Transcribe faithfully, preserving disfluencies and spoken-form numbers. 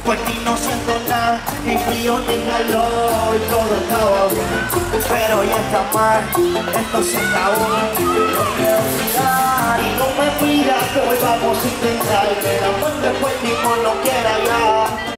Por ti no siento nada, ni frío ni calor, todo estaba bien, pero ya está mal, esto se acabó. No quiero olvidar y no me pidas que volvamos a intentarlo.